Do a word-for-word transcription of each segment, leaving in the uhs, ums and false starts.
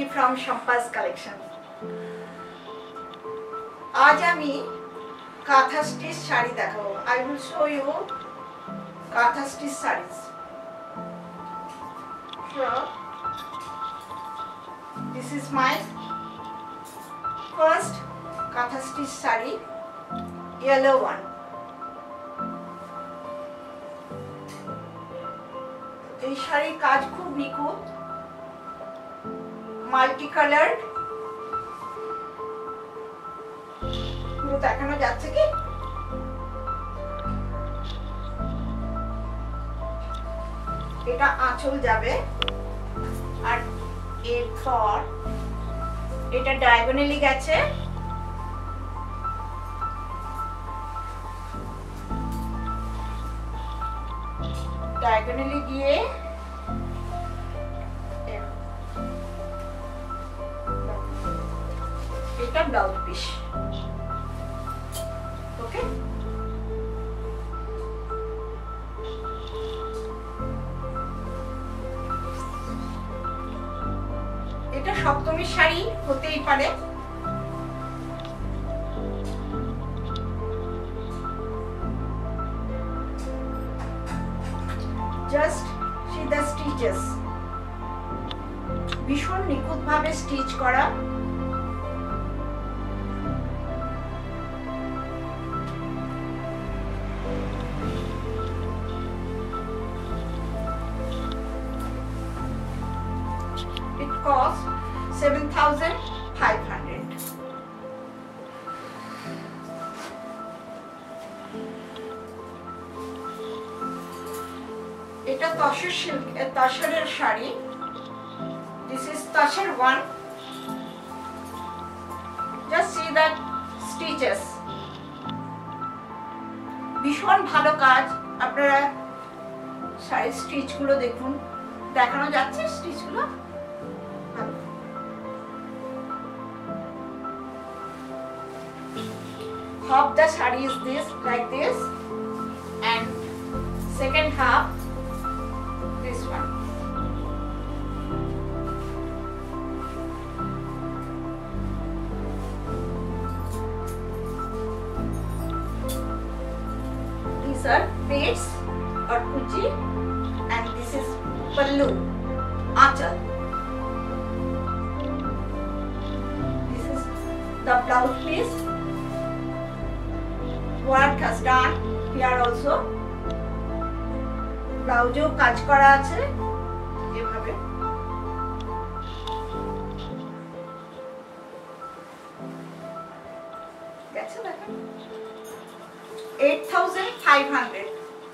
from Shampa's collection. आज आमी Kantha stitch sari দেখাবো. I will show you Kantha stitch sarees. So this is my first Kantha stitch saree, yellow one. এই শাড়ির কাজ খুব নিখুঁত, মাল্টি কালার্ড। পুরো দেখানো যাচ্ছে কি? এটা আঁচল যাবে, আর এরপর এটা ডায়াগোনালি গেছে, ডায়াগোনালি গিয়ে এটা ব্লাউজ পিস। ওকে, এটা সপ্তমীর শাড়ি হতেই পারে। জাস্ট সি দ্য স্টিচেস, ভীষণ নিখুঁত ভাবে স্টিচ করা। It costs seven thousand five hundred. এটা তসর সিল্ক, তসরের sari. This is tussar one. Just see the stitches. ভীষণ ভালো কাজ। আপনারা শাড়ির স্টিচ গুলো দেখুন, দেখানো যাচ্ছে স্টিচ গুলো। Half the saree is this, like this, and second half this one. These are beads or kuchi, and this is pallu, aanchal. This is the blouse piece. Work has done here also. ব্লাউজেও কাজ করা আছে এভাবে। দেখছেন, দেখেন, eight thousand five hundred.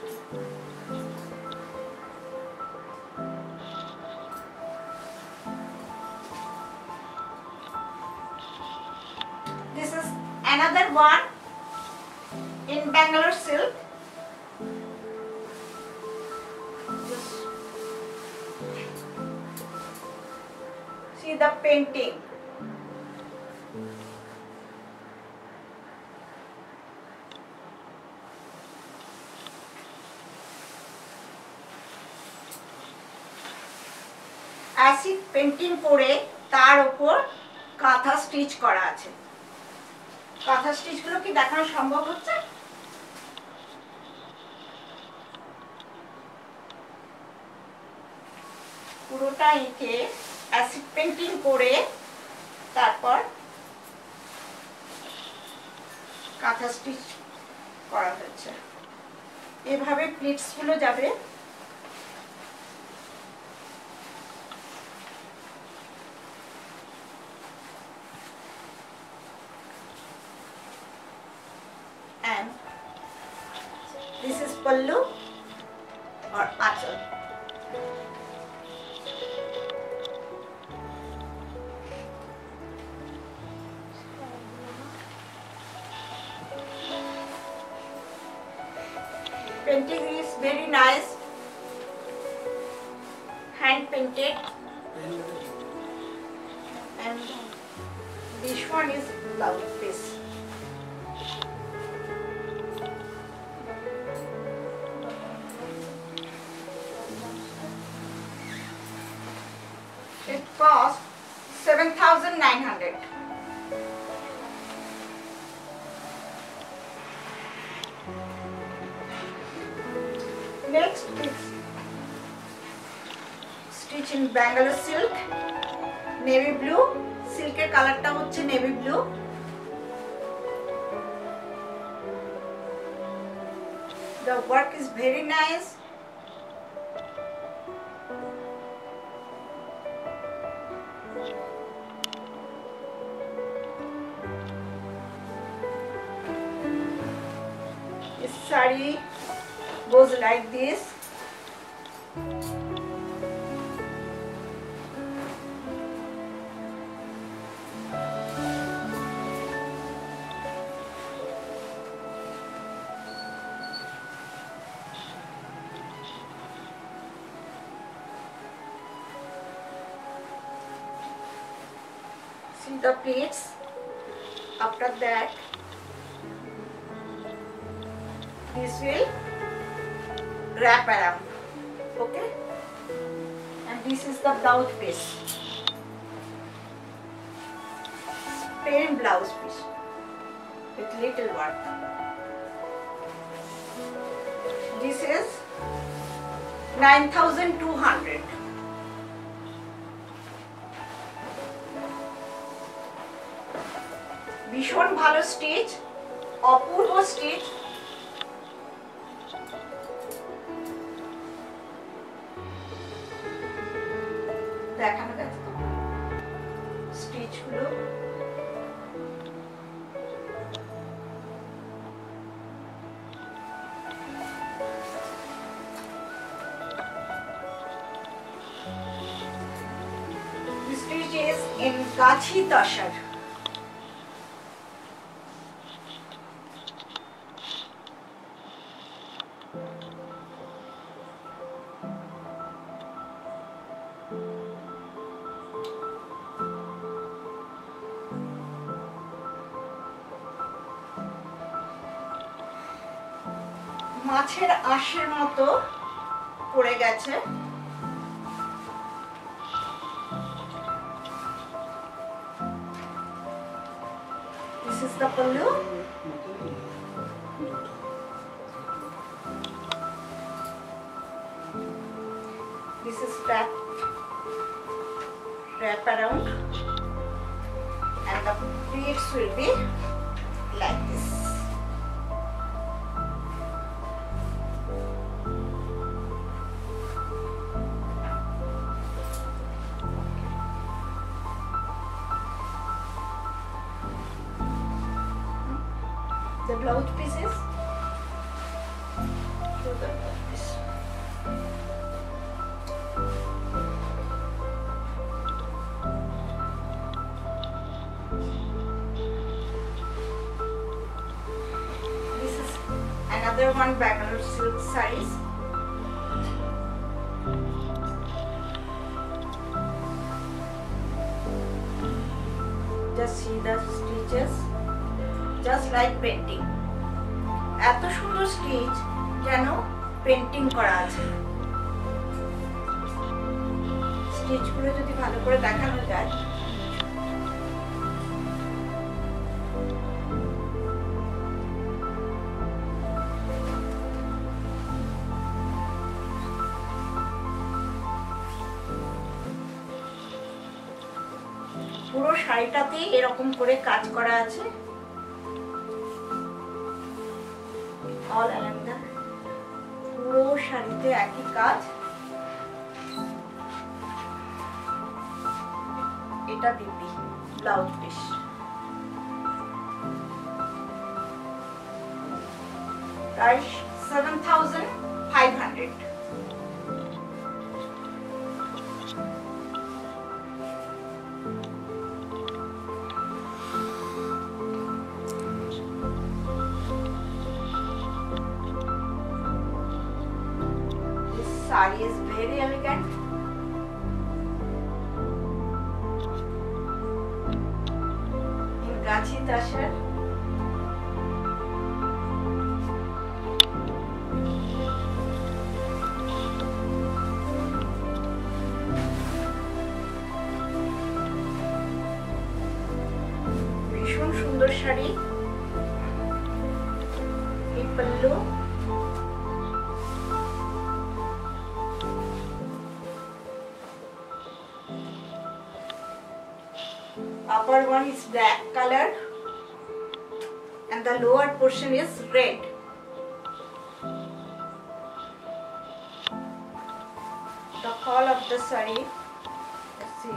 This is another one in Bangalore silk. Just see the painting. Acid painting করে তার উপর কাঁথা স্টিচ করা আছে। কাঁথা স্টিচ গুলো কি দেখানো সম্ভব হচ্ছে? পুরোটা এঁকে অ্যাসিড পেন্টিং করে তারপর কাঁথা স্টিচ করা হয়েছে। এভাবে প্লিটস গুলো যাবে। And this is pallu or aanchal. Painting is very nice, hand painted, and this one is blouse piece. It costs seven thousand nine hundred. Next is stitch in Bangalore silk, navy blue. Silk er color ta hocche navy blue. The work is very nice. This saree goes like this. See the pleats. After that, this will wrap around. Okay, and this is the blouse piece, plain blouse piece with little work. This is nine thousand two hundred. ভীষণ ভালো stitch, অপূর্ব stitch. দেখানো গেছে তো stitch গুলো। The stitch is in গাছি তসর। মাছের আঁশের মতো পড়ে গেছে। This is the pallu. This is wrap wrap around, and the pleats will be like this. The blouse pieces. Show the blouse piece. This is another one Bangalore silk sarees. Just see the stitches. Just like painting. এত সুন্দর stitch যেন painting করা আছে। স্টিচগুলো যদি ভালো করে দেখানো যায়, পুরো শাড়িটাতেই এরকম করে কাজ করা আছে। অল along the পুরো শাড়িতে একই কাজ। এটা BP blouse piece. Price seven thousand five hundred. Saree is very elegant. In gachi tashar. Sari, এই pallu, upper one is black color and the lower portion is red. The fall of the saree, let's see.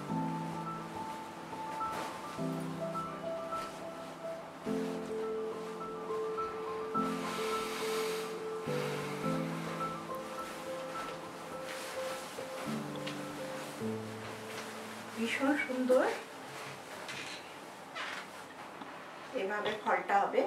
ভীষণ সুন্দর, এভাবে ফলটা হবে।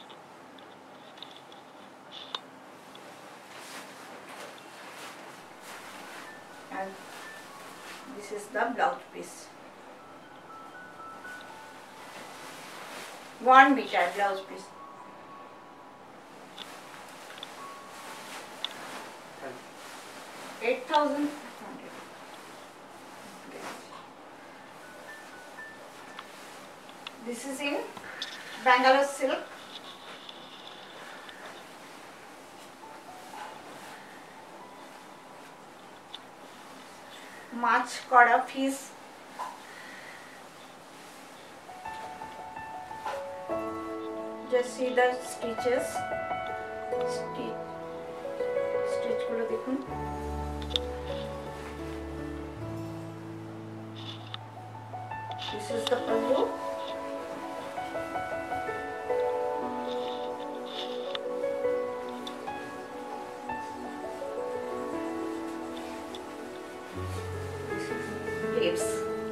And this is the blouse piece. One meter blouse piece. Eight thousand hundred. This is in Bangalore silk. Much kora piece. Just see the stitches. Stitch. Stitch gulo dekhun. This is the pallu. Leaves.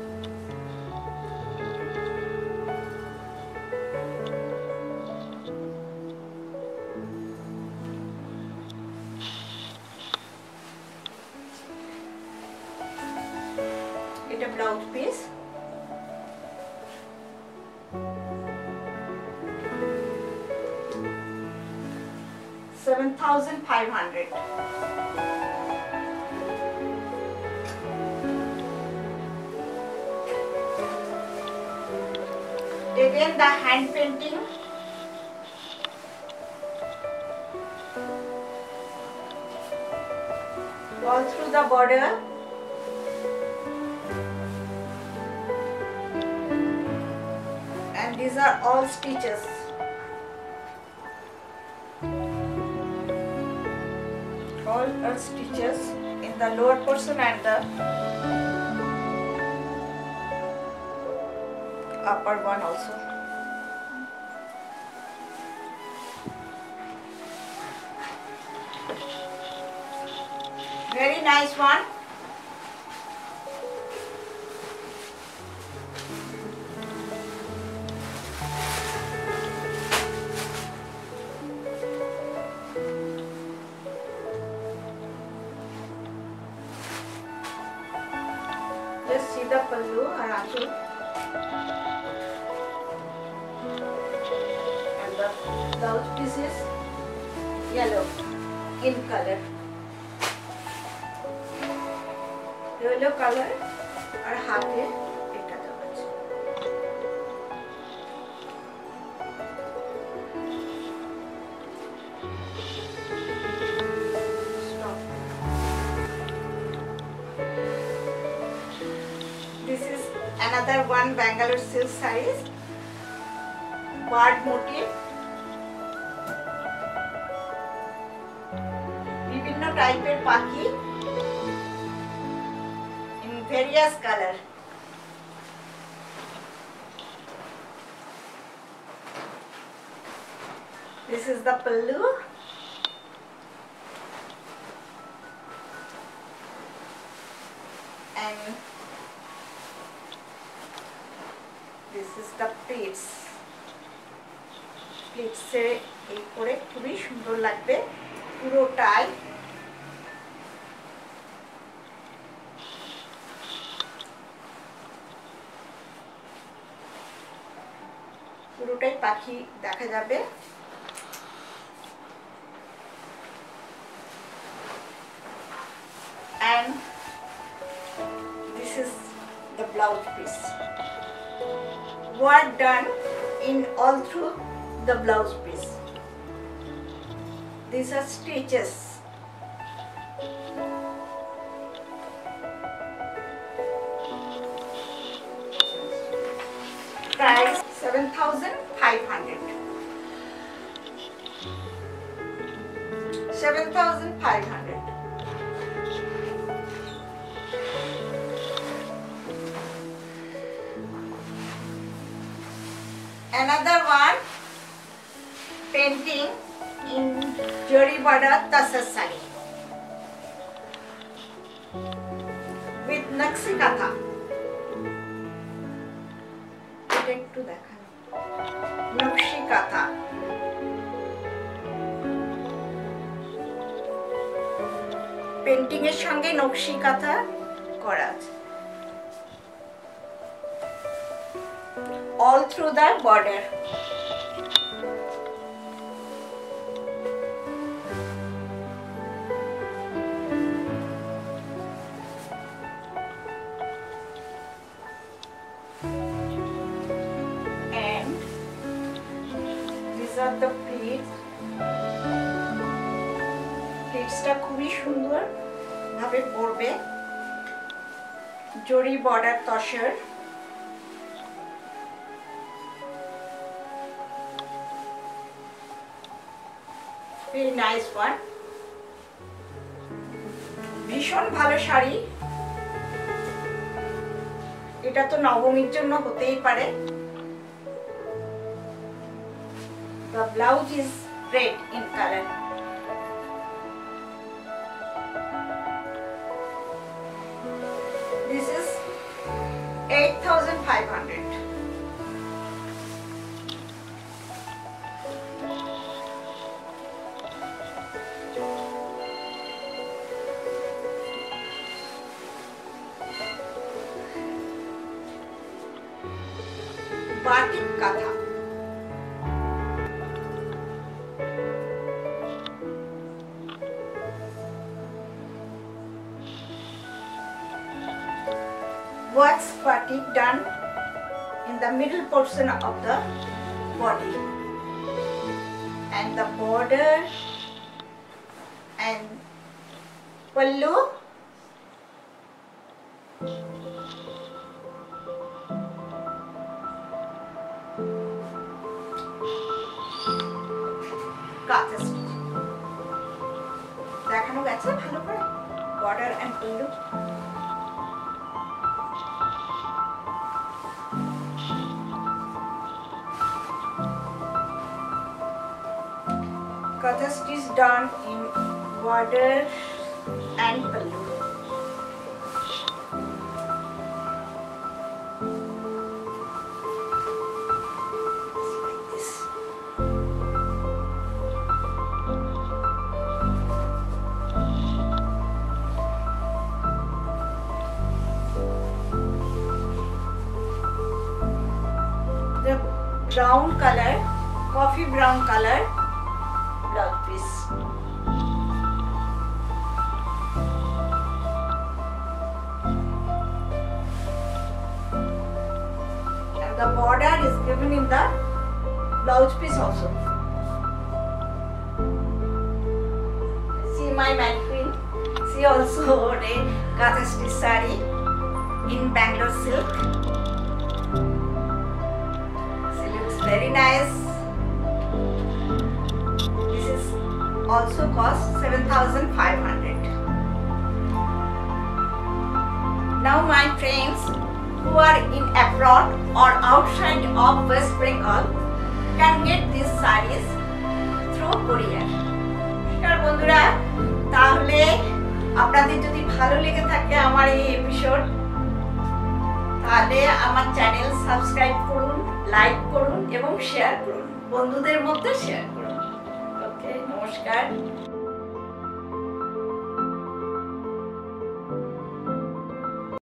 It's a blouse piece. Seven thousand five hundred. Again the hand painting, all through the border, and these are all stitches. All are stitches in the lower portion and the upper one also. Very nice one. Just see the pallu or achul. Blouse piece is yellow in color. Yellow color और हाथे এটা দেওয়া আছে। Stop. This is another one Bangalore silk sarees. Bird motif. বিভিন্ন টাইপের পাখি in various color. This is the pallu. And this is the pleats. Pleats এ এই করে খুবই সুন্দর লাগবে পুরোটাই। পুরোটাই পাখি দেখা যাবে। And this is the blouse piece. Work done in all through the blouse piece. These are stitches. Price seven thousand five hundred. seven thousand five hundred. Another one, painting in Jori border Tasar saree with Nakshi Kantha. একটু দেখান, নকশি কাঁথা। Painting এর সঙ্গে নকশি কাঁথা করা আছে। All through the border. And these are the pleats. Pleatsটা খুবই সুন্দর ভাবে পরবে। Zari border tussar. Very nice one. ভীষণ ভালো শাড়ি। এটা তো নবমীর জন্য হতেই পারে। The blouse is red in color. This is eight thousand five hundred. Batik Kantha. Wax batik done in the middle portion of the body, and the border and pallu. Kantha stitch দেখানো গেছে ভালো করে border and pallu. Kantha stitch done in border and pallu. The brown color, coffee brown color blouse piece. And the border is given in the blouse piece also. See my mannequin. She also wore a Kantha stitch saree in Bangalore silk. Very nice. This is also cost seven thousand five hundred. Now my friends who are in abroad or outside of West Bengal can get these sarees through courier. নমস্কার বন্ধুরা, তাহলে আপনাদের যদি ভালো লেগে থাকে আমার এই এপিসোড, তাহলে আমার চ্যানেল সাবস্ক্রাইব করুন, লাইক করুন এবং শেয়ার করুন, বন্ধুদের মধ্যে শেয়ার করুন। ওকে, নমস্কার।